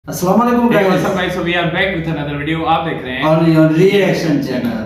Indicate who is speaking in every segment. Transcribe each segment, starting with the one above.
Speaker 1: अस्सलामुअलैकुम
Speaker 2: Hey,
Speaker 1: guys,
Speaker 2: what's up guys? So we are back with another video. आप देख रहे हैं
Speaker 1: on your reaction channel।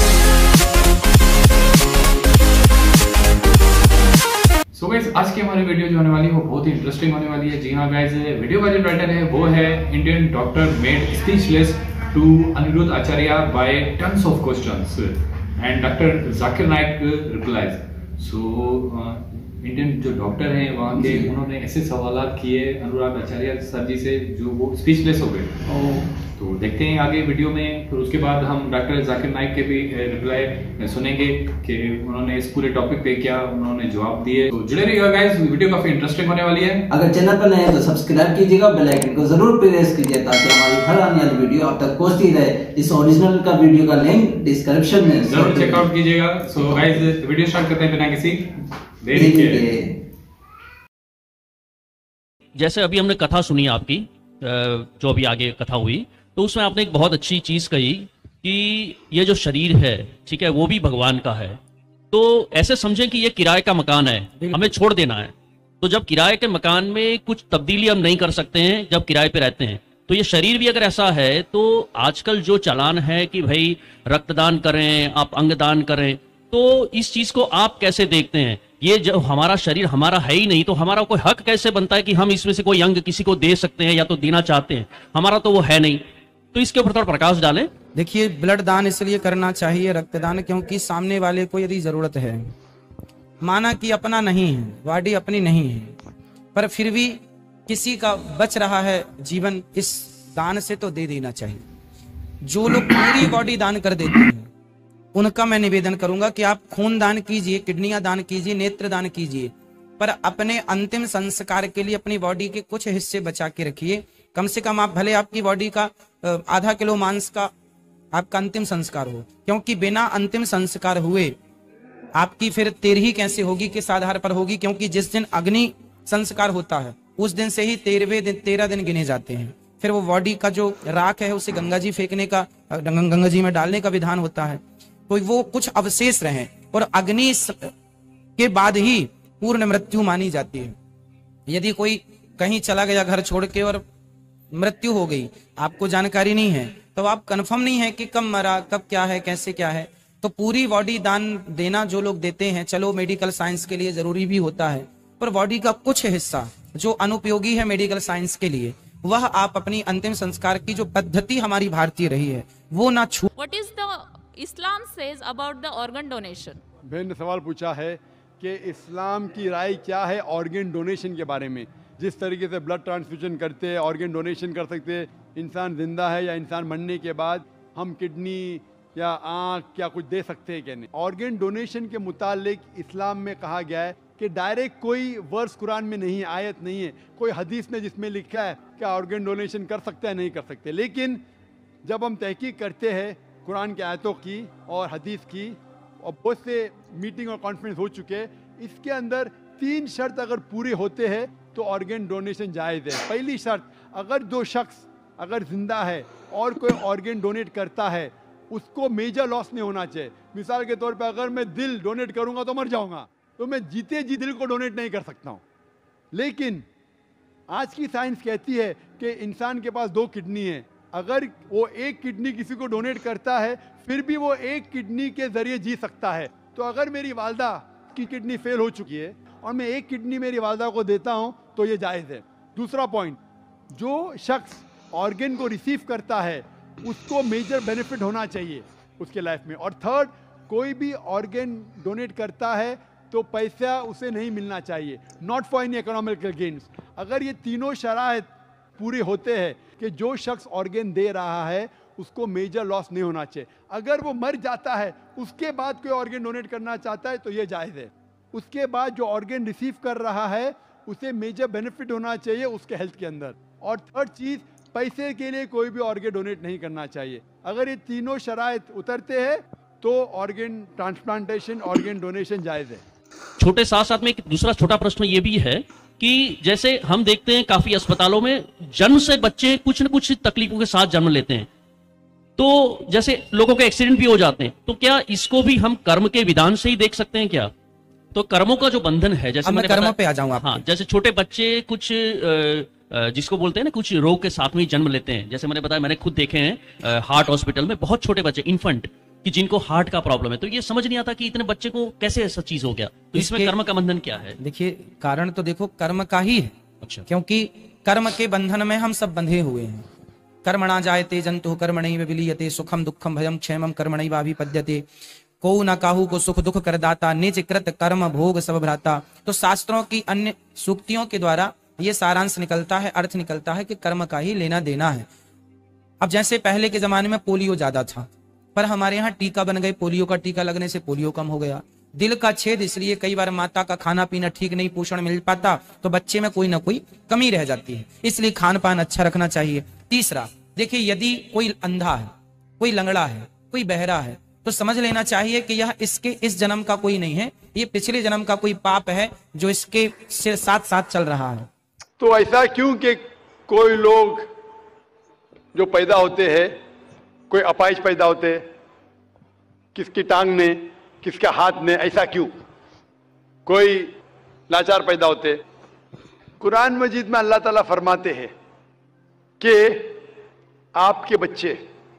Speaker 2: So guys, आज की हमारी वीडियो जो होने वाली है वो बहुत ही इंटरेस्टिंग होने वाली है। जी हाँ गाइस, वीडियो का जो टाइटल है वो है Indian doctor made speechless to Aniruddha Acharya by tons of questions and doctor Zakir Naik replies. So Indian जो डॉक्टर हैं वहाँ के उन्होंने ऐसे सवालात किए अनुराग आचार्य सर जी से जो वो स्पीचलेस हो गए। तो देखते हैं आगे वीडियो में, फिर उसके बाद हम डॉक्टर जाकिर नाइक के भी रिप्लाई सुनेंगे कि उन्होंने इस पूरे टॉपिक पे क्या उन्होंने जवाब दिए। तो जुड़े रहिएगा गाइस, वीडियो काफी इंटरेस्टिंग होने वाली है।
Speaker 1: अगर चैनल पर नए हैं तो सब्सक्राइब कीजिएगा, बेल आइकन को जरूर प्रेस कीजिए ताकि हमारी हर आने वाली वीडियो आप तक पहुंचती रहे। इस ओरिजिनल का वीडियो का लिंक डिस्क्रिप्शन में
Speaker 2: जरूर चेकआउट कीजिएगा। सो गाइस, वीडियो स्टार्ट करते हैं बिना किसी देरी के।
Speaker 3: जैसे अभी हमने कथा सुनी आपकी, जो अभी आगे कथा हुई, तो उसमें आपने एक बहुत अच्छी चीज कही कि ये जो शरीर है, ठीक है, वो भी भगवान का है। तो ऐसे समझें कि ये किराए का मकान है, हमें छोड़ देना है। तो जब किराए के मकान में कुछ तब्दीली हम नहीं कर सकते हैं जब किराए पे रहते हैं, तो ये शरीर भी अगर ऐसा है, तो आजकल जो चालान है कि भाई रक्तदान करें, आप अंगदान करें, तो इस चीज को आप कैसे देखते हैं? ये जो हमारा शरीर हमारा है ही नहीं, तो हमारा कोई हक कैसे बनता है कि हम इसमें से कोई अंग किसी को दे सकते हैं या तो देना चाहते हैं? हमारा तो वो है नहीं। तो इसके ऊपर थोड़ा प्रकाश डालें।
Speaker 4: देखिए, ब्लड दान इसलिए करना चाहिए, रक्तदान, क्योंकि सामने वाले को यदि जरूरत है, माना कि अपना नहीं है, बॉडी अपनी नहीं है, पर फिर भी किसी का बच रहा है जीवन, इस दान से तो दे देना चाहिए। जो लोग पूरी बॉडी दान कर देते हैं उनका मैं निवेदन करूंगा कि आप खून दान कीजिए, किडनियां दान कीजिए, नेत्र दान कीजिए, पर अपने अंतिम संस्कार के लिए अपनी बॉडी के कुछ हिस्से बचा के रखिए। कम से कम आप भले आपकी बॉडी का आधा किलो मांस का आपका अंतिम संस्कार हो, क्योंकि बिना अंतिम संस्कार हुए आपकी फिर तेरही कैसे होगी, किस आधार पर होगी? क्योंकि जिस दिन अग्नि संस्कार होता है उस दिन से ही 13 दिन गिने जाते हैं। फिर वो बॉडी का जो राख है उसे गंगा जी फेंकने का, गंगा जी में डालने का विधान होता है, तो वो कुछ अवशेष रहे और अग्नि के बाद ही पूर्ण मृत्यु मानी जाती है। यदि कोई कहीं चला गया घर छोड़ के और मृत्यु हो गई, आपको जानकारी नहीं है, तो आप कंफर्म नहीं है कि कब मरा, कब क्या है, कैसे क्या है। तो पूरी बॉडी दान देना जो लोग देते हैं, चलो मेडिकल साइंस के लिए जरूरी भी होता है, पर बॉडी का कुछ हिस्सा जो अनुपयोगी है मेडिकल साइंस के लिए, वह आप अपनी अंतिम संस्कार की जो पद्धति हमारी भारतीय रही है वो ना छू।
Speaker 5: What is the Islam says about the organ donation?
Speaker 6: बहन ने सवाल पूछा है कि इस्लाम की राय क्या है ऑर्गन डोनेशन के बारे में। जिस तरीके से ब्लड ट्रांसफ्यूजन करते हैं, ऑर्गन डोनेशन कर सकते हैं, इंसान जिंदा है या इंसान मरने के बाद हम किडनी या आँख या कुछ दे सकते हैं क्या नहीं। ऑर्गन डोनेशन के मुतालिक इस्लाम में कहा गया है कि डायरेक्ट कोई वर्स कुरान में नहीं है, आयत नहीं है, कोई हदीस में जिसमें लिखा है क्या ऑर्गन डोनेशन कर सकते हैं नहीं कर सकते। लेकिन जब हम तहकीक करते हैं कुरान के आयतों की और हदीस की, और बहुत से मीटिंग और कॉन्फ्रेंस हो चुके हैं, इसके अंदर 3 शर्त अगर पूरे होते हैं तो ऑर्गन डोनेशन जायज़ है। पहली शर्त, अगर जो शख्स अगर जिंदा है और कोई ऑर्गन डोनेट करता है उसको मेजर लॉस नहीं होना चाहिए। मिसाल के तौर पे अगर मैं दिल डोनेट करूंगा तो मर जाऊंगा, तो मैं जीते जी दिल को डोनेट नहीं कर सकता हूँ। लेकिन आज की साइंस कहती है कि इंसान के पास 2 किडनी है, अगर वो 1 किडनी किसी को डोनेट करता है फिर भी वो 1 किडनी के जरिए जी सकता है। तो अगर मेरी वालदा की किडनी फेल हो चुकी है और मैं 1 किडनी मेरी वालदा को देता हूं तो ये जायज़ है। दूसरा पॉइंट, जो शख्स ऑर्गन को रिसीव करता है उसको मेजर बेनिफिट होना चाहिए उसके लाइफ में। और थर्ड, कोई भी ऑर्गन डोनेट करता है तो पैसा उसे नहीं मिलना चाहिए, not for any economical gains. अगर ये तीनों शराइत पूरे होते हैं कि जो शख्स ऑर्गन दे रहा है उसको मेजर लॉस नहीं होना चाहिए। अगर वो मर जाता है उसके बाद कोई ऑर्गन डोनेट करना चाहता है तो ये जायज़ है। उसके बाद जो ऑर्गन रिसीव कर रहा है उसे मेजर बेनिफिट होना चाहिए उसके हेल्थ के अंदर। और थर्ड चीज़, पैसे के लिए कोई भी ऑर्गन डोनेट नहीं करना चाहिए। अगर ये तीनों शराइत उतरते हैं तो ऑर्गन ट्रांसप्लांटेशन, ऑर्गन डोनेशन जायज़ है।
Speaker 3: छोटे साथ साथ में एक दूसरा छोटा प्रश्न ये भी है कि जैसे हम देखते हैं काफी अस्पतालों में जन्म से बच्चे कुछ न कुछ तकलीफों के साथ जन्म लेते हैं, तो जैसे लोगों के एक्सीडेंट भी हो जाते हैं, तो क्या इसको भी हम कर्म के विधान से ही देख सकते हैं क्या? तो कर्मों का जो बंधन है, जैसे
Speaker 4: मैं कर्मों पे आ जाऊंगा।
Speaker 3: हाँ, जैसे छोटे बच्चे कुछ जिसको बोलते हैं ना कुछ रोग के साथ में ही जन्म लेते हैं, जैसे मैंने बताया, मैंने खुद देखे हैं हार्ट हॉस्पिटल में बहुत छोटे बच्चे इन्फेंट कि जिनको हार्ट का प्रॉब्लम है, तो ये समझ नहीं आता कि इतने बच्चे को कैसे ऐसा चीज हो गया। तो इसमें कर्म का बंधन क्या है?
Speaker 4: देखिए, कारण तो देखो कर्म का ही है।
Speaker 3: अच्छा,
Speaker 4: क्योंकि कर्म के बंधन में हम सब बंधे हुए हैं। कर्मणा जायते जंतु कर्मणैव विलीयते, सुखम दुखम भयम क्षेमम कर्मणैवाभिपद्यते, को न काहू को सुख दुख करदाता, निज कृत कर्म भोग सब भ्राता। तो शास्त्रों की अन्य सूक्तियों के द्वारा ये सारांश निकलता है, अर्थ निकलता है कि कर्म का ही लेना देना है। अब जैसे पहले के जमाने में पोलियो ज्यादा था, पर हमारे यहाँ टीका बन गए, पोलियो का टीका लगने से पोलियो कम हो गया। दिल का छेद, इसलिए कई बार माता का खाना पीना ठीक नहीं, पोषण मिल पाता, तो बच्चे में कोई ना कोई कमी रह जाती है, इसलिए खान पान अच्छा रखना चाहिए। तीसरा, देखिए, यदि कोई अंधा है, कोई लंगड़ा है, कोई बहरा है, तो समझ लेना चाहिए कि यह इसके इस जन्म का कोई नहीं है, ये पिछले जन्म का कोई पाप है जो इसके साथ साथ चल रहा है।
Speaker 6: तो ऐसा क्यों कि कोई लोग जो पैदा होते हैं, कोई अपाहिज पैदा होते हैं, किसकी टांग ने, किसका हाथ ने, ऐसा क्यों? कोई लाचार पैदा होते। कुरान मजीद में अल्लाह ताला फरमाते हैं कि आपके बच्चे,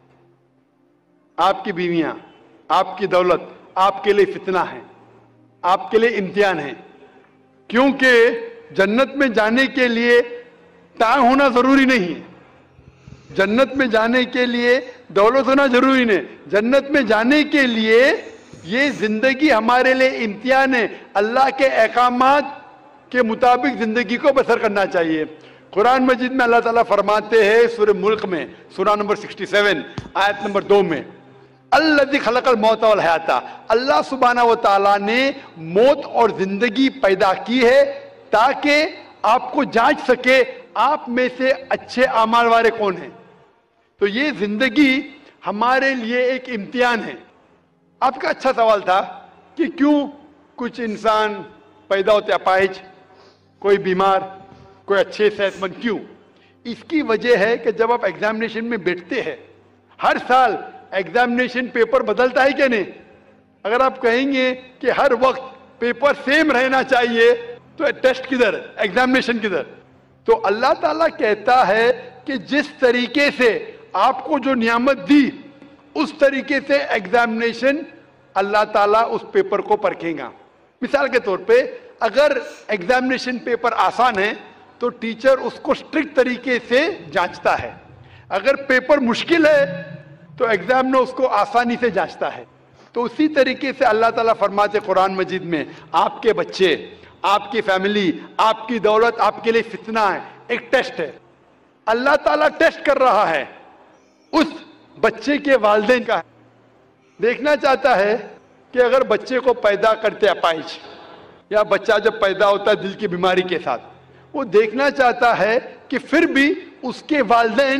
Speaker 6: आपकी बीवियां, आपकी दौलत आपके लिए फितना है, आपके लिए इम्तिहान है। क्योंकि जन्नत में जाने के लिए टांग होना जरूरी नहीं है, जन्नत में जाने के लिए दौलत होना जरूरी नहीं, जन्नत में जाने के लिए ये जिंदगी हमारे लिए इम्तिहान है। अल्लाह के अहकामात के मुताबिक जिंदगी को बसर करना चाहिए। कुरान मजीद में अल्लाह ताला फरमाते हैं सूरह मुल्क में, सूरा नंबर 67 आयत नंबर 2 में, अल्लज़ी खलक़ल मौत वल हयाता, अल्लाह सुब्हानहू व तआला ने मौत और जिंदगी पैदा की है ताकि आपको जांच सके आप में से अच्छे अमाल वाले कौन हैं। तो ये जिंदगी हमारे लिए एक इम्तिहान है। आपका अच्छा सवाल था कि क्यों कुछ इंसान पैदा होते अपाहिज, कोई बीमार, कोई अच्छे सेहतमंद, क्यों? इसकी वजह है कि जब आप एग्जामिनेशन में बैठते हैं, हर साल एग्जामिनेशन पेपर बदलता है कि नहीं? अगर आप कहेंगे कि हर वक्त पेपर सेम रहना चाहिए, तो टेस्ट किधर, एग्जामिनेशन किधर? तो अल्लाह ताला कहता है कि जिस तरीके से आपको जो नियामत दी, उस तरीके से एग्जामिनेशन अल्लाह ताला उस पेपर को परखेगा। मिसाल के तौर पे, अगर एग्जामिनेशन पेपर आसान है तो टीचर उसको स्ट्रिक्ट तरीके से जांचता है, अगर पेपर मुश्किल है तो एग्जामिनर उसको आसानी से जांचता है। तो उसी तरीके से अल्लाह ताला फरमाते कुरान मजीद में, आपके बच्चे, आपकी फैमिली, आपकी दौलत आपके लिए फितना है, एक टेस्ट है। अल्लाह ताला टेस्ट कर रहा है उस बच्चे के वालिदैन का। देखना चाहता है कि अगर बच्चे को पैदा करते अपाहिज, या बच्चा जब पैदा होता है दिल की बीमारी के साथ, वो देखना चाहता है कि फिर भी उसके वालिदैन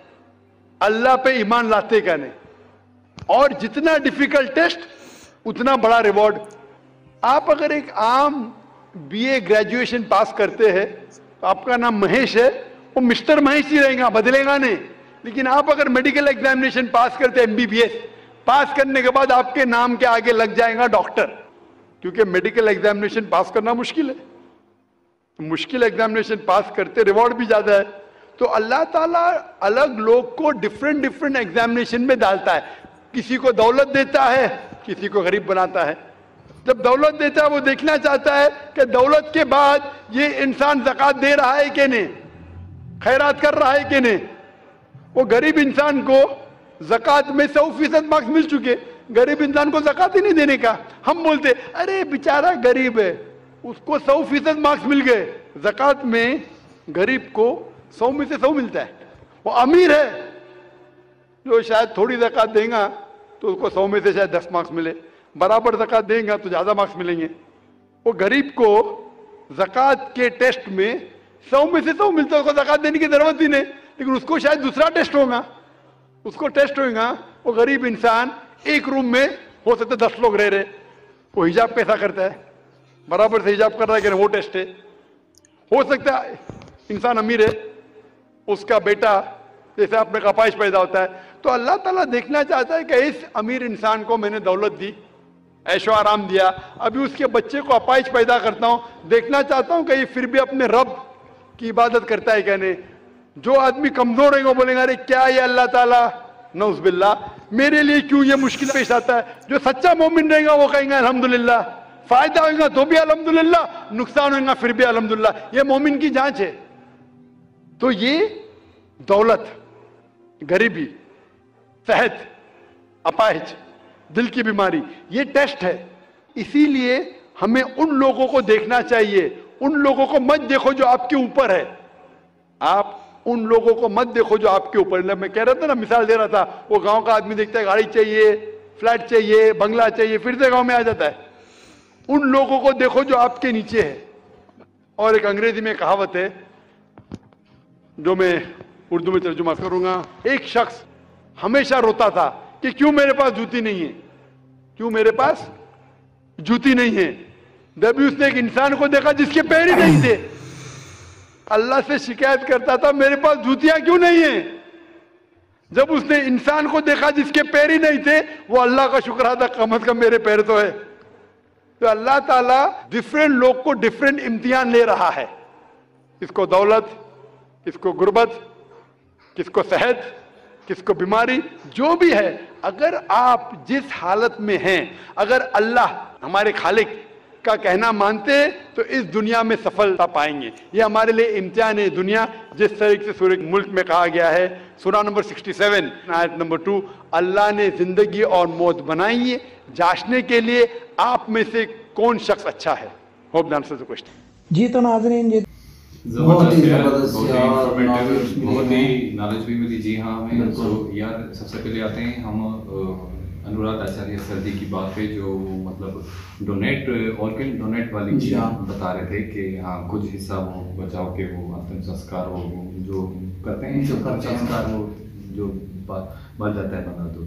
Speaker 6: अल्लाह पे ईमान लाते का नहीं। और जितना डिफिकल्ट टेस्ट उतना बड़ा रिवॉर्ड। आप अगर एक आम बीए ग्रेजुएशन पास करते हैं तो आपका नाम महेश है, वो मिस्टर महेश ही रहेगा, बदलेगा नहीं। लेकिन आप अगर मेडिकल एग्जामिनेशन पास करते हैं, एमबीबीएस पास करने के बाद आपके नाम के आगे लग जाएगा डॉक्टर, क्योंकि मेडिकल एग्जामिनेशन पास करना मुश्किल है। मुश्किल एग्जामिनेशन पास करते रिवॉर्ड भी ज्यादा है। तो अल्लाह ताला अलग लोग को डिफरेंट डिफरेंट एग्जामिनेशन में डालता है। किसी को दौलत देता है, किसी को गरीब बनाता है। जब दौलत देता है वो देखना चाहता है कि दौलत के बाद ये इंसान ज़कात दे रहा है कि नहीं, खैरात कर रहा है कि नहीं। वो गरीब इंसान को ज़कात में 100% मार्क्स मिल चुके, गरीब इंसान को ज़कात ही नहीं देने का। हम बोलते अरे बेचारा गरीब है, उसको 100% मार्क्स मिल गए। ज़कात में गरीब को 100 में से 100 मिलता है। वो अमीर है जो शायद थोड़ी ज़कात देगा तो उसको 100 में से शायद 10 मार्क्स मिले, बराबर ज़कात देगा तो ज़्यादा मार्क्स मिलेंगे। वो गरीब को ज़कात के टेस्ट में 100 में से 100 मिलता है, उसको ज़कात देने की जरूरत ही नहीं। लेकिन उसको शायद दूसरा टेस्ट होगा, उसको टेस्ट होगा। वो गरीब इंसान एक रूम में हो सकता है 10 लोग रह रहे, वो हिजाब कैसा करता है, बराबर से हिजाब कर रहा है कि वो टेस्ट है। हो सकता है इंसान अमीर है, उसका बेटा जैसे अपने कपाइश पैदा होता है, तो अल्लाह ताला देखना चाहता है कि इस अमीर इंसान को मैंने दौलत दी, ऐशो आराम दिया, अभी उसके बच्चे को अपाइश पैदा करता हूं, देखना चाहता हूं कि ये फिर भी अपने रब कि इबादत करता है क्या नहीं। जो आदमी कमजोर है वो बोलेगा अरे क्या ये अल्लाह ताला, नौज़ुबिल्लाह मेरे लिए क्यों ये मुश्किल पेश आता है। जो सच्चा मोमिन रहेगा वो कहेंगे अल्हम्दुलिल्लाह, फायदा होगा तो भी अल्हम्दुलिल्लाह, नुकसान होगा फिर भी अल्हम्दुलिल्लाह। ये मोमिन की जांच है। तो ये दौलत, गरीबी, सेहत, अपाहिज, दिल की बीमारी, ये टेस्ट है। इसीलिए हमें उन लोगों को देखना चाहिए, उन लोगों को मत देखो जो आपके ऊपर है। आप उन लोगों को मत देखो जो आपके ऊपर है। मैं कह रहा था ना, मिसाल दे रहा था, वो गांव का आदमी देखता है गाड़ी चाहिए, फ्लैट चाहिए, बंगला चाहिए, फिर से गांव में आ जाता है। उन लोगों को देखो जो आपके नीचे है। और एक अंग्रेजी में कहावत है जो मैं उर्दू में तर्जुमा करूंगा। एक शख्स हमेशा रोता था कि क्यों मेरे पास जूती नहीं है, क्यों मेरे पास जूती नहीं है। जब भी उसने एक इंसान को देखा जिसके पैर ही नहीं थे, अल्लाह से शिकायत करता था मेरे पास जूतियां क्यों नहीं है। जब उसने इंसान को देखा जिसके पैर ही नहीं थे, वो अल्लाह का शुक्र अदा, कम से कम मेरे पैर तो है। तो अल्लाह ताला डिफरेंट लोग को डिफरेंट इम्तिहान ले रहा है। किसको दौलत, किसको गुर्बत, किसको सेहत, किसको बीमारी, जो भी है। अगर आप जिस हालत में हैं, अगर अल्लाह हमारे खालिक का कहना मानते हैं तो इस दुनिया में सफलता पाएंगे। ये हमारे लिए इम्तिहान है दुनिया। जिस तरीके से सूरह मुल्क में कहा गया है, सूरह नंबर 67 आयत नंबर 2, अल्लाह ने जिंदगी और मौत बनाई है जांचने के लिए आप में से कौन शख्स अच्छा है। Hope the answer the question.
Speaker 4: जी तो नाज़रीन, जी
Speaker 1: बहुत ही
Speaker 2: यार,
Speaker 1: जबरदस्त
Speaker 2: बहुत ही
Speaker 1: यार,
Speaker 2: इंफॉर्मेटिव, बहुत ही
Speaker 1: knowledge
Speaker 2: नॉलेज भी मिली। जी हाँ, हमें
Speaker 1: बिल्कुल।
Speaker 2: तो यार सबसे पहले आते हैं हम अनुराग आचार्य सर जी की बात पे, जो मतलब डोनेट, ऑर्गन डोनेट वाली
Speaker 1: जी
Speaker 2: चीज़
Speaker 1: हाँ।
Speaker 2: बता रहे थे कि हाँ कुछ हिस्सा वो बचाओ के वो अंतिम संस्कार हो, वो जो करते हैं
Speaker 1: जो करते हैं।
Speaker 2: संस्कार हो जो बच जाता है बंदा।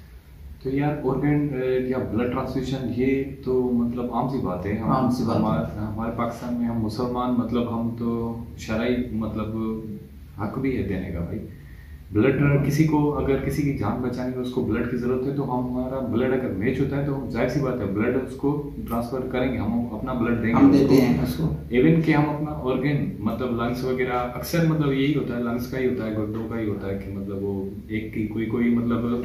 Speaker 2: तो यार ऑर्गन या ब्लड ट्रांसफ्यूजन ये तो मतलब आम सी बात है।
Speaker 1: आम सी बात है।
Speaker 2: हमारे पाकिस्तान में हम मुसलमान, मतलब हम तो शरई मतलब हक भी है देने का भाई। ब्लड किसी को अगर किसी की जान बचाने में उसको ब्लड की जरूरत है तो हमारा ब्लड अगर मैच होता है तो जाहिर सी बात है ब्लड उसको ट्रांसफर करेंगे, हम अपना ब्लड देंगे,
Speaker 1: हम देते हैं उसको।
Speaker 2: इवन कि हम अपना ऑर्गन मतलब लंग्स वगैरह, अक्सर मतलब यही होता है, लंग्स का ही होता है, गुर्दों का ही होता है कि मतलब वो एक की कोई मतलब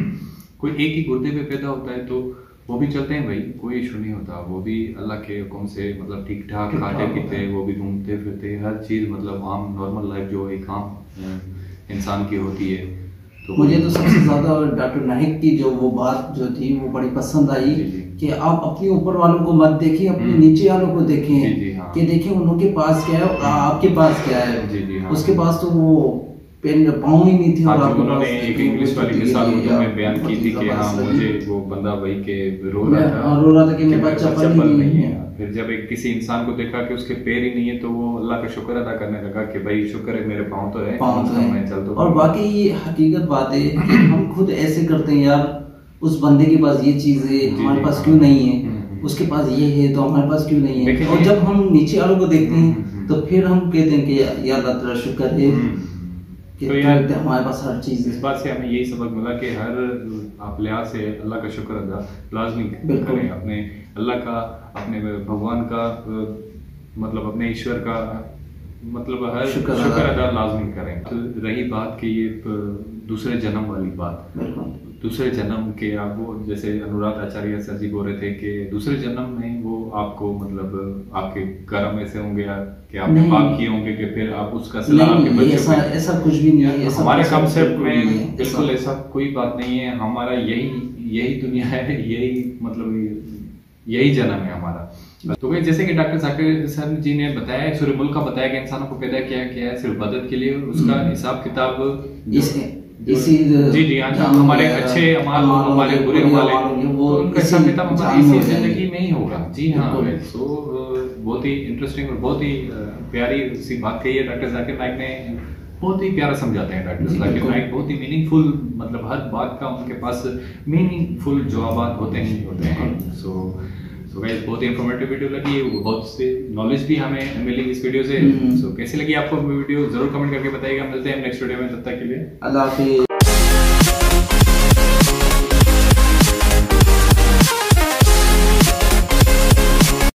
Speaker 2: कोई एक ही गुर्दे पे पैदा होता है तो वो भी चलते हैं भाई, कोई इशू नहीं होता। वो भी अल्लाह के हुक्म से मतलब ठीक ठाक खाते पीते, वो भी घूमते फिरते, हर चीज़ मतलब आम नॉर्मल लाइफ जो एक आम इंसान की होती है। तो
Speaker 1: मुझे तो सबसे ज्यादा डॉक्टर नाहिक की जो वो बात जो थी वो बड़ी पसंद आई
Speaker 2: जी, जी।
Speaker 1: कि आप अपने ऊपर वालों को मत देखिए, अपने नीचे वालों को
Speaker 2: जी, जी,
Speaker 1: देखें
Speaker 2: हाँ।
Speaker 1: कि देखिए उनके पास क्या है और आपके पास क्या है।
Speaker 2: जी, जी, हाँ।
Speaker 1: उसके पास तो वो पेन पाँव ही नहीं थी और
Speaker 2: हाँ,
Speaker 1: आपके
Speaker 2: उन्होंने
Speaker 1: पास
Speaker 2: एक इंग्लिश वाली मिसाल उर्दू में बयान की थी कि हाँ मुझे वो बंदा वही के रो रहा था
Speaker 1: कि मेरे पास चप्पल नहीं है।
Speaker 2: फिर जब एक किसी इंसान को देखा कि उसके पैर ही नहीं है तो वो अल्लाह का शुक्र अदा करने लगा कि भाई शुक्र है मेरे पाँव तो है,
Speaker 1: पाँव तो है।
Speaker 2: मैं चल तो
Speaker 1: और बाकी ये हकीकत बात है कि हम खुद ऐसे करते हैं यार, उस बंदे के पास ये चीज है हमारे पास क्यों नहीं है, उसके पास ये है तो हमारे पास क्यों नहीं है। और जब हम नीचे वालों को देखते हैं तो फिर हम कहते हैं कि यार अल्लाह तेरा शुक्र है कि
Speaker 2: तो यार
Speaker 1: हमारे पास हर चीज
Speaker 2: इस
Speaker 1: है।
Speaker 2: बात से हमें यही सबक मिला कि हर आप लिहाज से अल्लाह का शुक्र अदा लाजमी
Speaker 1: बिल्कुल।
Speaker 2: करें, अपने अल्लाह का, अपने भगवान का मतलब अपने ईश्वर का मतलब हर
Speaker 1: शुक्र
Speaker 2: शुक्र
Speaker 1: अदा
Speaker 2: अदा लाजमी करें। तो रही बात कि ये दूसरे जन्म वाली बात,
Speaker 1: बिल्कुल
Speaker 2: दूसरे जन्म के आप वो जैसे अनुराग आचार्य सर जी बोल रहे थे कि दूसरे जन्म में वो आपको मतलब आपके कर्म ऐसे होंगे कि आपने
Speaker 1: नहीं।
Speaker 2: पाप किए होंगे कि फिर आप उसका सिला आपके
Speaker 1: नहीं,
Speaker 2: बच्चों
Speaker 1: ऐसा
Speaker 2: पे।
Speaker 1: ऐसा कुछ भी नहीं है। ऐसा
Speaker 2: हमारे
Speaker 1: ऐसा
Speaker 2: कॉन्सेप्ट
Speaker 1: बिल्कुल नहीं है,
Speaker 2: में बिल्कुल ऐसा कोई बात नहीं है। हमारा यही दुनिया है, यही मतलब यही जन्म है हमारा। तो भाई जैसे कि डॉक्टर जाकिर सर जी ने बताया, सूर्य मुल्क का बताया कि इंसानों को पैदा किया गया है सिर्फ इबादत के लिए, उसका हिसाब किताब
Speaker 1: इसी
Speaker 2: जी जी हमारे अच्छे अमाल हो, हमारे बुरे अमाल वो उनका हिसाब किताब हमारी इसी जिंदगी में ही होगा। जी हाँ, तो बहुत ही इंटरेस्टिंग और बहुत ही प्यारी सी बात कही है डॉक्टर जाकिर नाइक ने, बहुत ही प्यारा समझाते हैं डॉक्टर जाकिर नाइक, बहुत ही मीनिंगफुल, मतलब हर बात का उनके पास मीनिंगफुल जवाब होते हैं। सो गाइस बहुत ही इंफॉर्मेटिव वीडियो लगी, बहुत से नॉलेज भी हमें मिली इस वीडियो से। सो कैसी लगी आपको वीडियो जरूर कमेंट करके बताइएगा। मिलते हैं नेक्स्ट वीडियो में, तब तक के लिए
Speaker 1: अल्लाह हाफिज़।